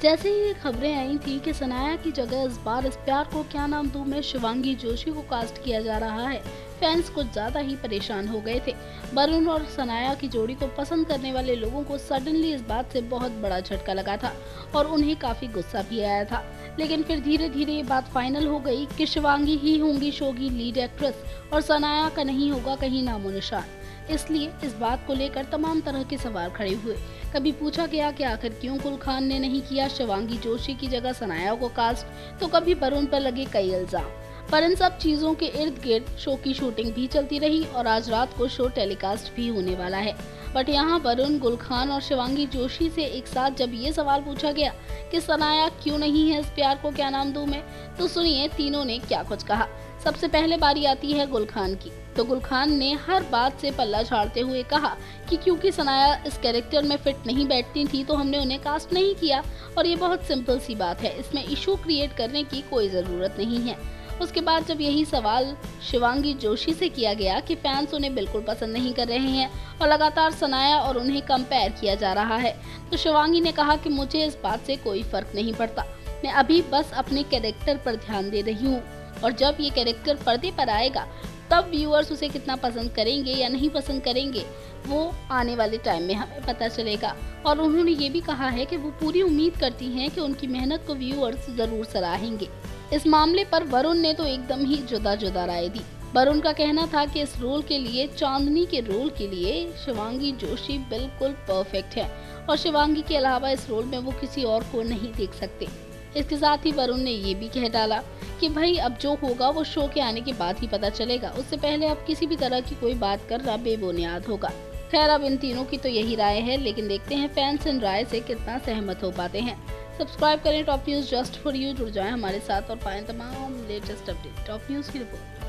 जैसे ही ये खबरें आई थी कि सनाया की जगह इस बार इस प्यार को क्या नाम दूं में शिवांगी जोशी को कास्ट किया जा रहा है, फैंस कुछ ज्यादा ही परेशान हो गए थे। वरुण और सनाया की जोड़ी को पसंद करने वाले लोगों को सडनली इस बात से बहुत बड़ा झटका लगा था और उन्हें काफी गुस्सा भी आया था। लेकिन फिर धीरे धीरे ये बात फाइनल हो गई कि शिवांगी ही होंगी शो की लीड एक्ट्रेस और सनाया का नहीं होगा कहीं नामो निशान। इसलिए इस बात को लेकर तमाम तरह के सवाल खड़े हुए। कभी पूछा गया कि आखिर क्यों गुल खान ने नहीं किया शिवांगी जोशी की जगह सनाया को कास्ट, तो कभी वरुण पर लगे कई इल्जाम। पर इन सब चीजों के इर्द गिर्द शो की शूटिंग भी चलती रही और आज रात को शो टेलीकास्ट भी होने वाला है। बट यहाँ वरुण, गुल खान और शिवांगी जोशी से एक साथ जब ये सवाल पूछा गया कि सनाया क्यों नहीं है इस प्यार को क्या नाम दूं मैं, तो सुनिए तीनों ने क्या कुछ कहा। सबसे पहले बारी आती है गुल खान की। तो गुल खान ने हर बात से पल्ला झाड़ते हुए कहा कि क्योंकि सनाया इस कैरेक्टर में फिट नहीं बैठती थी तो हमने उन्हें कास्ट नहीं किया और ये बहुत सिंपल सी बात है, इसमें इशू क्रिएट करने की कोई जरूरत नहीं है। उसके बाद जब यही सवाल शिवांगी जोशी से किया गया कि फैंस उन्हें बिल्कुल पसंद नहीं कर रहे हैं और लगातार सनाया और उन्हें कंपेयर किया जा रहा है, तो शिवांगी ने कहा कि मुझे इस बात से कोई फर्क नहीं पड़ता, मैं अभी बस अपने कैरेक्टर पर ध्यान दे रही हूँ और जब ये कैरेक्टर पर्दे पर आएगा तब व्यूअर्स उसे कितना पसंद करेंगे या नहीं पसंद करेंगे वो आने वाले टाइम में हमें पता चलेगा। और उन्होंने ये भी कहा है कि वो पूरी उम्मीद करती हैं कि उनकी मेहनत को व्यूअर्स जरूर सराहेंगे। इस मामले पर वरुण ने तो एकदम ही जुदा राय दी। वरुण का कहना था कि इस रोल के लिए, चांदनी के रोल के लिए शिवांगी जोशी बिल्कुल परफेक्ट है और शिवांगी के अलावा इस रोल में वो किसी और को नहीं देख सकते। इसके साथ ही वरुण ने ये भी कह डाला कि भाई अब जो होगा वो शो के आने के बाद ही पता चलेगा, उससे पहले अब किसी भी तरह की कोई बात करना बेबुनियाद होगा। खैर अब इन तीनों की तो यही राय है, लेकिन देखते हैं फैंस इन राय से कितना सहमत हो पाते हैं। सब्सक्राइब करें top news just for you, जुड़ जाएं हमारे साथ और पाएं तमाम लेटेस्ट अपडेट। टॉप न्यूज की रिपोर्ट।